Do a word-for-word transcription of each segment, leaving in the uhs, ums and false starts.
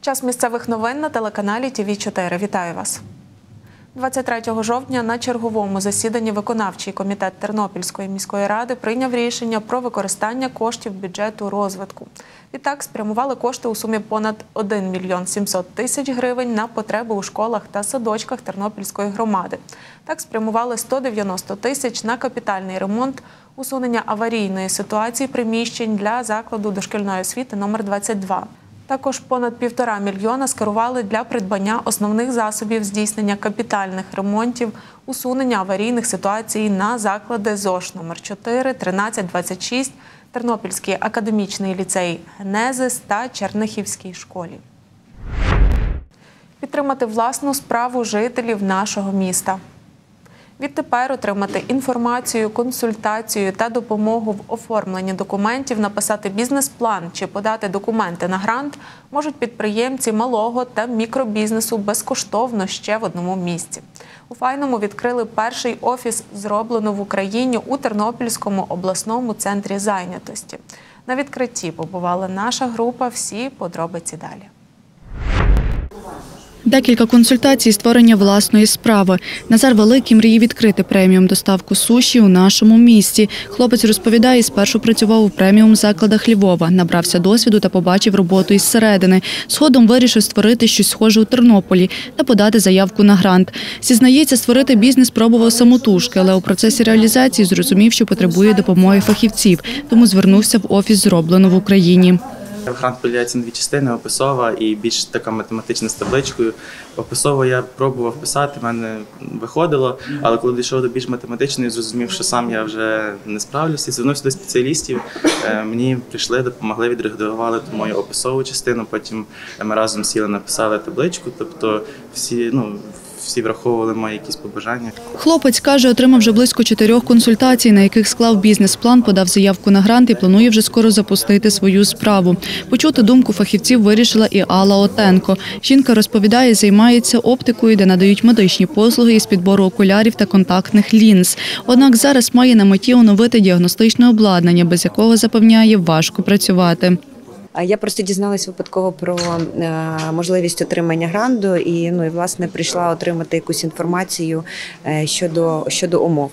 Час місцевих новин на телеканалі Ті Ві чотири. Вітаю вас. двадцять третього жовтня на черговому засіданні виконавчий комітет Тернопільської міської ради прийняв рішення про використання коштів бюджету розвитку. Відтак спрямували кошти у сумі понад один мільйон сімсот тисяч гривень на потреби у школах та садочках Тернопільської громади. Так спрямували сто дев'яносто тисяч на капітальний ремонт, усунення аварійної ситуації приміщень для закладу дошкільної освіти номер двадцять два. Також понад півтора мільйона скерували для придбання основних засобів здійснення капітальних ремонтів, усунення аварійних ситуацій на заклади ЗОШ номер чотири, тринадцять, двадцять шість, Тернопільський академічний ліцей «Генезис» та Чернихівській школі. Підтримати власну справу жителів нашого міста. Відтепер отримати інформацію, консультацію та допомогу в оформленні документів, написати бізнес-план чи подати документи на грант можуть підприємці малого та мікробізнесу безкоштовно ще в одному місці. У Файному відкрили перший офіс «Зроблено в Україні» у Тернопільському обласному центрі зайнятості. На відкритті побувала наша група, всі подробиці далі. Декілька консультацій створення власної справи. Назар Великий мріє відкрити преміум доставку суші у нашому місті. Хлопець розповідає, спершу працював у преміум закладах Львова, набрався досвіду та побачив роботу із середини. Згодом вирішив створити щось схоже у Тернополі та подати заявку на грант. Зізнається, створити бізнес пробував самотужки, але у процесі реалізації зрозумів, що потребує допомоги фахівців, тому звернувся в офіс «Зроблено в Україні». Грант поділяється на дві частини – описова і більш така математична з табличкою. Описово я пробував писати, в мене виходило, але коли дійшов до більш математичної, зрозумів, що сам я вже не справлюся. Звернувся до спеціалістів, мені прийшли, допомогли, відредагували ту мою описову частину, потім ми разом сіли, написали табличку, тобто всі, ну, всі враховували мої якісь побажання. Хлопець каже, отримав вже близько чотирьох консультацій, на яких склав бізнес-план, подав заявку на грант і планує вже скоро запустити свою справу. Почути думку фахівців вирішила і Алла Отенко. Жінка розповідає, займається оптикою, де надають медичні послуги із підбору окулярів та контактних лінз. Однак зараз має на меті оновити діагностичне обладнання, без якого, запевняє, важко працювати. Я просто дізналась випадково про можливість отримання гранту і, ну, і власне, прийшла отримати якусь інформацію щодо, щодо умов.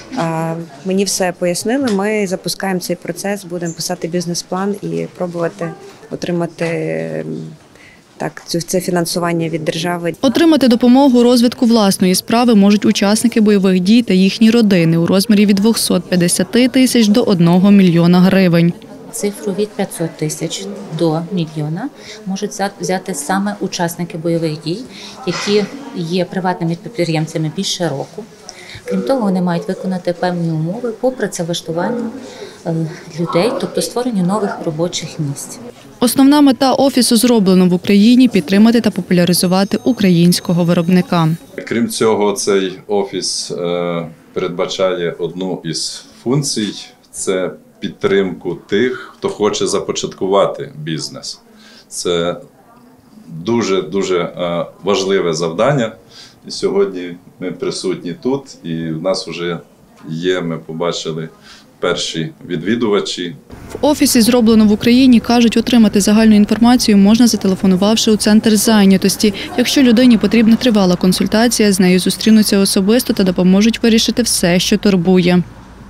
Мені все пояснили, ми запускаємо цей процес, будемо писати бізнес-план і пробувати отримати так, це фінансування від держави. Отримати допомогу у розвитку власної справи можуть учасники бойових дій та їхні родини у розмірі від двохсот п'ятдесяти тисяч до одного мільйона гривень. Цифру від п'ятсот тисяч до мільйона можуть взяти саме учасники бойових дій, які є приватними підприємцями більше року. Крім того, вони мають виконати певні умови по працевлаштуванню людей, тобто створенню нових робочих місць. Основна мета офісу «Зроблено в Україні» – підтримати та популяризувати українського виробника. Крім цього, цей офіс передбачає одну із функцій – це підтримку тих, хто хоче започаткувати бізнес. Це дуже-дуже важливе завдання. І сьогодні ми присутні тут, і в нас вже є, ми побачили, перші відвідувачі. В офісі «Зроблено в Україні» кажуть, отримати загальну інформацію можна, зателефонувавши у центр зайнятості. Якщо людині потрібна тривала консультація, з нею зустрінуться особисто та допоможуть вирішити все, що турбує.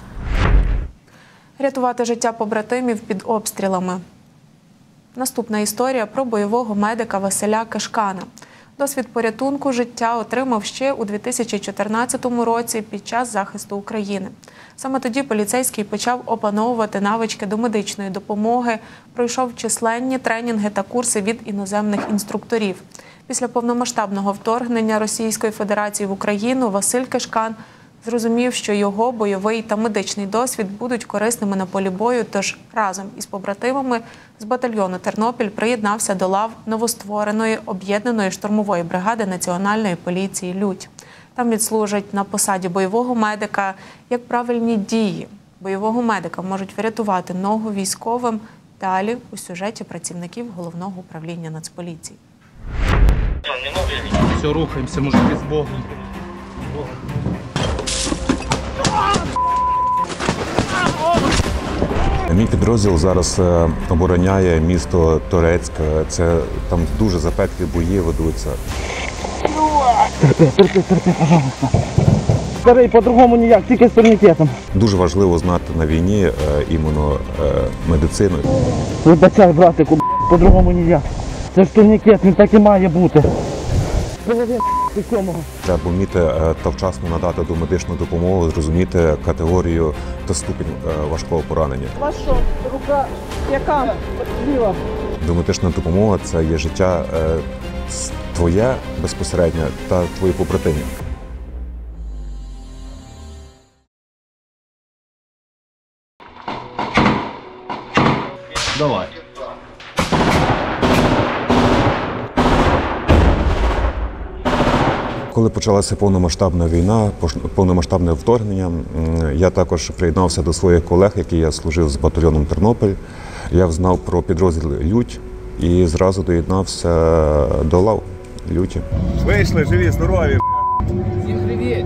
Рятувати життя побратимів під обстрілами. Наступна історія про бойового медика Василя Кишкана. Досвід порятунку життя отримав ще у дві тисячі чотирнадцятому році під час захисту України. Саме тоді поліцейський почав опановувати навички до медичної допомоги, пройшов численні тренінги та курси від іноземних інструкторів. Після повномасштабного вторгнення Російської Федерації в Україну Василь Кишкан зрозумів, що його бойовий та медичний досвід будуть корисними на полі бою, тож разом із побратимами з батальйону «Тернопіль» приєднався до лав новоствореної об'єднаної штурмової бригади Національної поліції «Людь». Там відслужать на посаді бойового медика, як правильні дії бойового медика можуть врятувати ногу військовим. Далі у сюжеті працівників Головного управління Нацполіції. Все, рухаємося, мужики, з Богом. Мій підрозділ зараз е, обороняє місто Торецьк. Це там дуже запеклі бої ведуться. Старий, по-другому ніяк, тільки з турнікетом. Дуже важливо знати на війні е, іменно е, медицину. Вибачай, братику, б**, по-другому ніяк. Це ж турнікет, він так і має бути. Половина сьомого. Треба вміти е, та вчасно надати домедичну допомогу, зрозуміти категорію та ступінь е, важкого поранення. Ваша що, рука яка? Зліва. Домедична допомога – це є життя е, твоє безпосередньо та твої побратимів. Давай. Коли почалася повномасштабна війна, повномасштабне вторгнення, м, я також приєднався до своїх колег, які я служив з батальйоном Тернопіль. Я знав про підрозділ «Лють» і зразу доєднався до лав «Люті». Вийшли, живі, здорові. Всім привіт.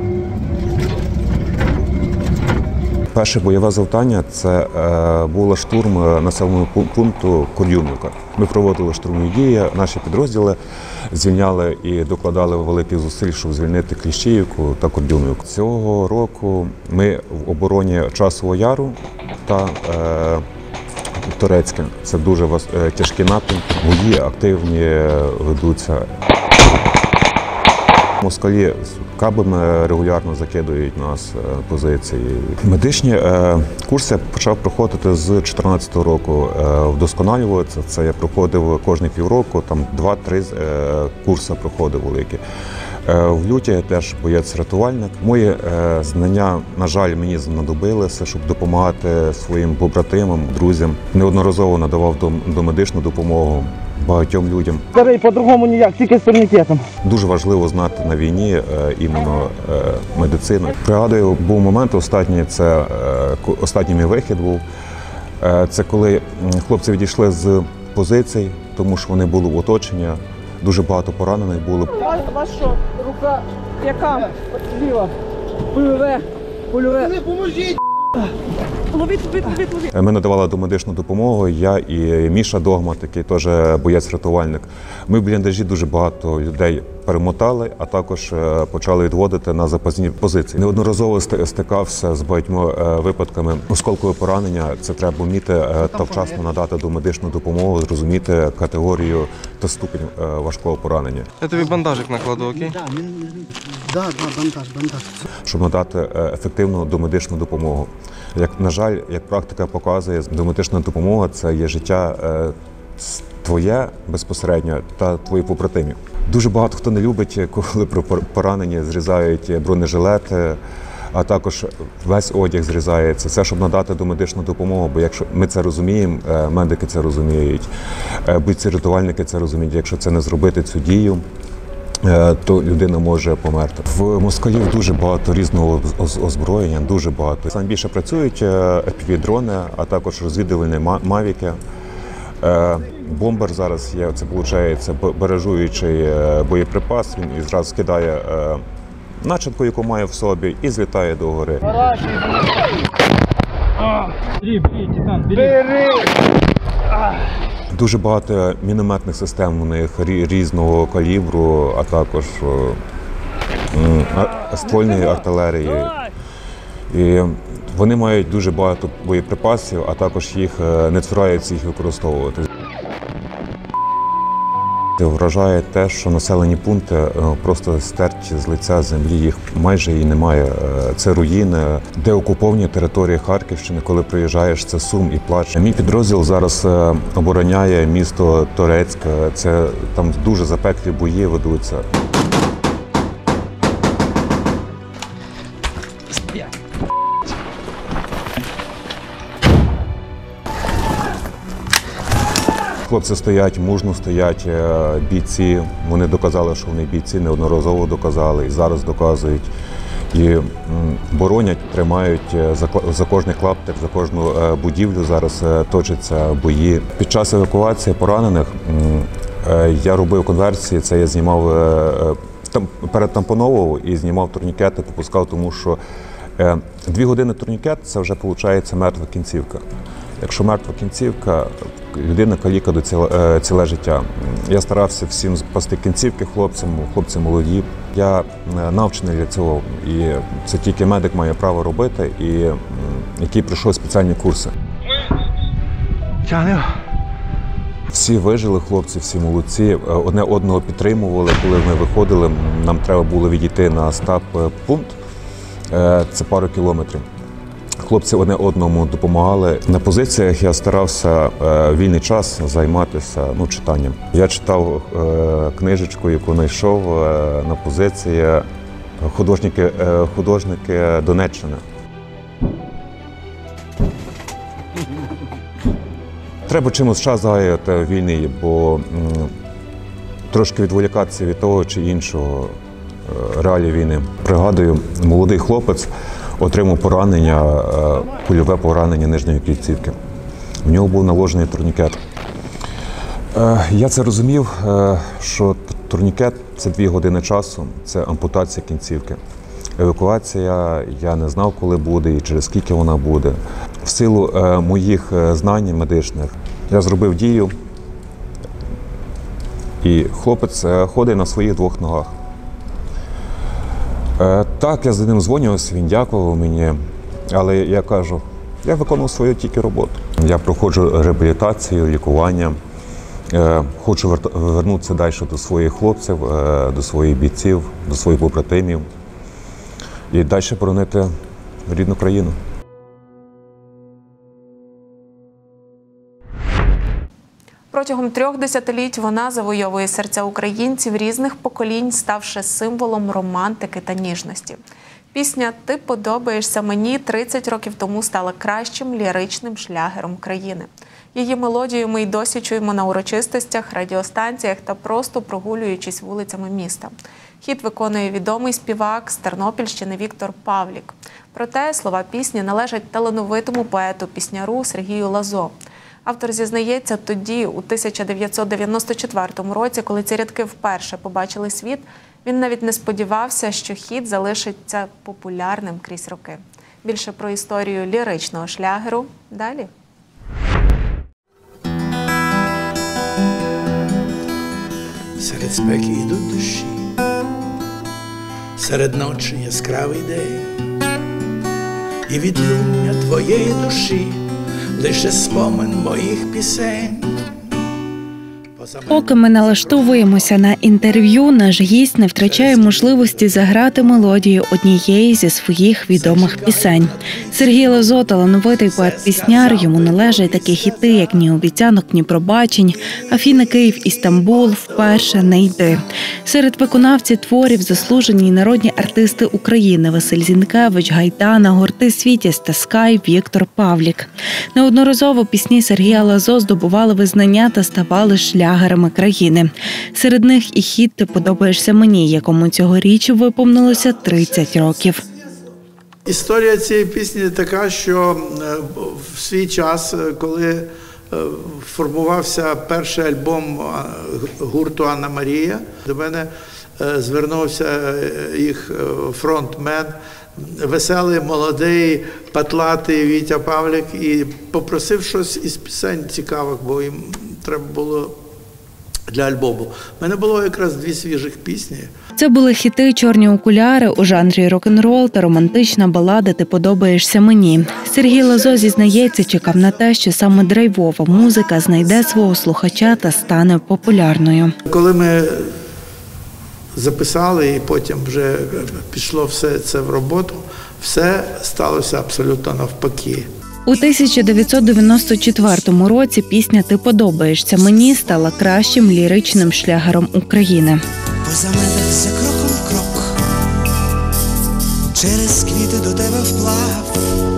Перше бойове завдання – це е, було штурм населеного пу- пункту Курдюмівка. Ми проводили штурмові дії, наші підрозділи звільняли і докладали великих зусиль, щоб звільнити Кліщіївку та Курдюмівку. Цього року ми в обороні Часового Яру та е, Торецьке. Це дуже вас- е, тяжкі напрямки, бої активні ведуться. Москалі з кабами регулярно закидують нас е, позиції. Медичні е, курси я почав проходити з дві тисячі чотирнадцятого року. Е, вдосконалюватися. Це я проходив кожні півроку, там два-три е, курси проходив великі. Е, в люті я теж боєць-рятувальник. Мої е, знання, на жаль, мені знадобилися, щоб допомагати своїм побратимам, друзям. Неодноразово надавав дом- домедичну допомогу багатьом людям. Старий, по-другому ніяк, тільки з турнікетом. Дуже важливо знати на війні е, іменно е, медицину. Пригадую, був момент останній, це е, ко- останній мій вихід був. Е, це коли м, хлопці відійшли з позицій, тому що вони були в оточенні. Дуже багато поранених було. Ваша що, рука яка? Зліва. Польове. Польове. Не поможіть. Ловіть, ловіть, ловіть, ловіть. Ми надавали домедичну допомогу, я і Міша Догмат, який теж боєць-рятувальник. Ми в бліндажі дуже багато людей перемотали, а також е, почали відводити на запасні позиції. Неодноразово ст- стикався з багатьма е, випадками осколкового поранення. Це треба вміти е, та вчасно надати домедичну допомогу, зрозуміти категорію та ступінь е, важкого поранення. Я тобі бандажик накладу, окей? Да, він, да, да, бандаж, бандаж. Щоб надати е, ефективну домедичну допомогу. Як, на жаль, як практика показує, домедична допомога – це є життя е, с- твоє безпосередньо та твоїх побратимів. Дуже багато хто не любить, коли при пор- пораненні зрізають бронежилети, а також весь одяг зрізається. Це щоб надати домедичну допомогу, бо якщо ми це розуміємо, е, медики це розуміють, е, бойці-рятувальники це розуміють. Якщо це не зробити цю дію, е, то людина може померти. В москалів дуже багато різного оз- озброєння, дуже багато. Саме більше працюють еф пі ві-дрони, а також розвідувальні ма- мавіки. Е, Бомбер зараз є, це виходить баражуючий е, боєприпас, він і зразу скидає е, начинку, яку має в собі, і злітає до гори. Бери, бери, Титан, бери. Дуже багато мінометних систем у них рі- різного калібру, а також е, м, а- ствольної артилерії. І вони мають дуже багато боєприпасів, а також їх е, не цураються їх використовувати. Вражає те, що населені пункти е, просто стерті з лиця землі, їх майже і немає. Е, Це руїни, де окуповані території Харківщини. Коли приїжджаєш, це сум і плач. Мій підрозділ зараз е, обороняє місто Торецьк. Це там дуже запеклі бої ведуться. Хлопці стоять, мужно стоять, е, бійці. Вони доказали, що вони бійці, неодноразово доказали і зараз доказують. І м, боронять, тримають е, за, кла- за кожний клаптик, за кожну е, будівлю зараз е, точаться бої. Під час евакуації поранених м, е, я робив конверсії, це я знімав е, е, там, передтампоновував і знімав турнікети, попускав, тому що е, дві години турнікет – це вже виходить мертва кінцівка. Якщо мертва кінцівка, людина каліка до ціле, ціле життя. Я старався всім спасти кінцівки хлопцям, хлопці молоді. Я навчений для цього, і це тільки медик має право робити, і який пройшов спеціальні курси. Тягнемо. Всі вижили, хлопці, всі молодці, одне одного підтримували. Коли ми виходили, нам треба було відійти на стаб-пункт, це пару кілометрів. Хлопці одне одному допомагали. На позиціях я старався вільний час займатися ну, читанням. Я читав книжечку, яку знайшов на позиції художники, художники Донеччини. Треба чимось час згаяти вільний, бо трошки відволікатися від того чи іншого реалії війни. Пригадую, молодий хлопець отримав поранення, кульове поранення нижньої кінцівки. В нього був наложений турнікет. Я це розумів, що турнікет – це дві години часу, це ампутація кінцівки. Евакуація, я не знав, коли буде і через скільки вона буде. В силу моїх знань медичних я зробив дію, і хлопець ходить на своїх двох ногах. Так, я з ним дзвонився, він дякував мені, але я кажу, я виконував свою тільки роботу. Я проходжу реабілітацію, лікування, хочу повернутися далі до своїх хлопців, до своїх бійців, до своїх побратимів і далі боронити рідну країну. Протягом трьох десятиліть вона завойовує серця українців різних поколінь, ставши символом романтики та ніжності. Пісня «Ти подобаєшся мені» тридцять років тому стала кращим ліричним шлягером країни. Її мелодію ми й досі чуємо на урочистостях, радіостанціях та просто прогулюючись вулицями міста. Хіт виконує відомий співак з Тернопільщини Віктор Павлік. Проте слова пісні належать талановитому поету-пісняру Сергію Лазо. Автор зізнається, тоді, у тисяча дев'ятсот дев'яносто четвертому році, коли ці рядки вперше побачили світ, він навіть не сподівався, що хіт залишиться популярним крізь роки. Більше про історію ліричного шлягеру далі. Серед спеки йдуть дощі, серед ночі яскравий день, і відлуння твоєї душі лише спомин моїх пісень. Поки ми налаштовуємося на інтерв'ю, наш гість не втрачає можливості заграти мелодію однієї зі своїх відомих пісень. Сергій Лазо – талановитий поет-пісняр, йому належать такі хіти, як «Ні обіцянок, ні пробачень», «Афіни, Київ, Істамбул», «Вперше не йди». Серед виконавців творів заслужені народні артисти України – Василь Зінкевич, Гайдана, гурти «Світязь» та «Скай», Віктор Павлік. Неодноразово пісні Сергія Лазо здобували визнання та ставали шлягерами країни. Серед них і хіт «Ти подобаєшся мені», якому цьогоріч виповнилося тридцять років. Історія цієї пісні така, що в свій час, коли формувався перший альбом гурту «Анна Марія», до мене звернувся їх фронтмен, веселий, молодий, патлатий Вітя Павлік, і попросив щось із пісень цікавих, бо їм треба було для альбому. У мене було якраз дві свіжих пісні. Це були хіти «Чорні окуляри» у жанрі рок-н-рол та романтична балада «Ти подобаєшся мені». Сергій Лазо зізнається, чекав на те, що саме драйвова музика знайде свого слухача та стане популярною. Коли ми записали і потім вже пішло все це в роботу, все сталося абсолютно навпаки. У тисяча дев'ятсот дев'яносто четвертому році пісня «Ти подобаєшся мені» стала кращим ліричним шлягером України. Позаметався кроком в крок, через квіти до тебе вплав,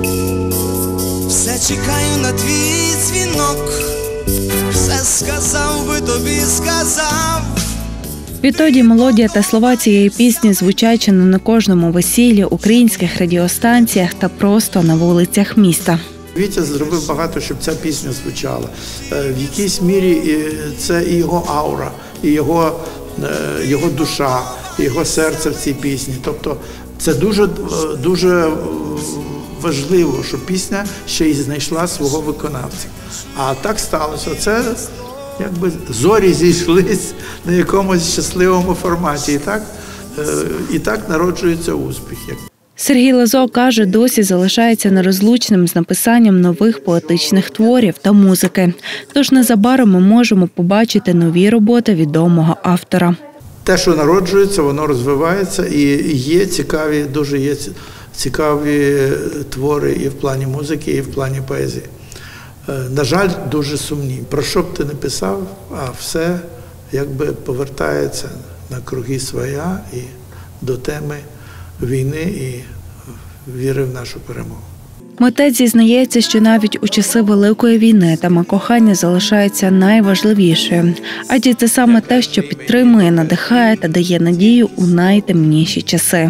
все чекаю на твій дзвінок, все сказав би тобі, сказав. Відтоді мелодія та слова цієї пісні звучать чи не на кожному весіллі, українських радіостанціях та просто на вулицях міста. Вітя зробив багато, щоб ця пісня звучала. В якійсь мірі це і його аура, і його, його душа, і його серце в цій пісні. Тобто це дуже, дуже важливо, що пісня ще й знайшла свого виконавця. А так сталося. Це якби зорі зійшлись на якомусь щасливому форматі. І так, і так народжується успіх. Сергій Лазо каже, досі залишається нерозлучним з написанням нових поетичних творів та музики. Тож незабаром ми можемо побачити нові роботи відомого автора. Те, що народжується, воно розвивається і є цікаві, дуже є цікаві твори і в плані музики, і в плані поезії. На жаль, дуже сумні. Про що б ти не писав, а все якби повертається на круги своя і до теми війни і віри в нашу перемогу. Митець зізнається, що навіть у часи Великої війни тема кохання залишається найважливішою. Адже це саме те, що підтримує, надихає та дає надію у найтемніші часи.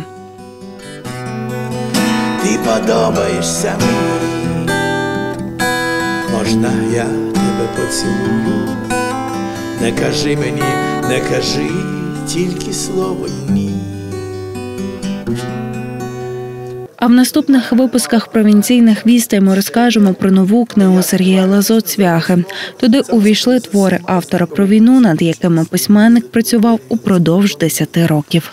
Ти подобаєшся мені, можна я тебе поцілую? Не кажи мені, не кажи тільки слово «ні». А в наступних випусках провінційних вістей ми розкажемо про нову книгу Сергія Лазо «Цвяхи». Туди увійшли твори автора про війну, над якими письменник працював упродовж десяти років.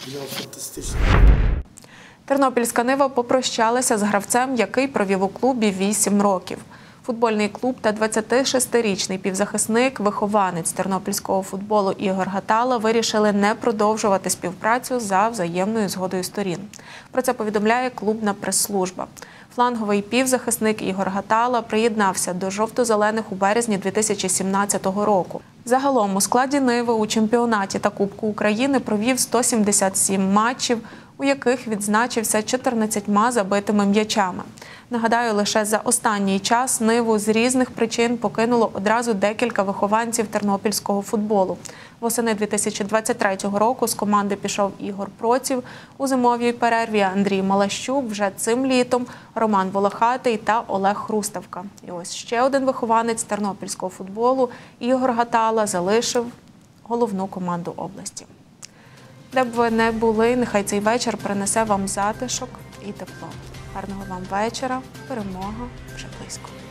Тернопільська Нива попрощалася з гравцем, який провів у клубі вісім років. Футбольний клуб та двадцятишестирічний півзахисник, вихованець тернопільського футболу Ігор Гатала вирішили не продовжувати співпрацю за взаємною згодою сторін. Про це повідомляє клубна прес-служба. Фланговий півзахисник Ігор Гатала приєднався до жовто-зелених у березні дві тисячі сімнадцятого року. Загалом у складі Ниви у чемпіонаті та Кубку України провів сто сімдесят сім матчів, у яких відзначився чотирнадцятьма забитими м'ячами. Нагадаю, лише за останній час Ниву з різних причин покинуло одразу декілька вихованців тернопільського футболу. Восени дві тисячі двадцять третього року з команди пішов Ігор Проців, у зимовій перерві Андрій Малащук, вже цим літом Роман Волохатий та Олег Хруставка. І ось ще один вихованець тернопільського футболу Ігор Гатала залишив головну команду області. Де б ви не були, нехай цей вечір принесе вам затишок і тепло. Гарного вам вечора, перемога вже близько.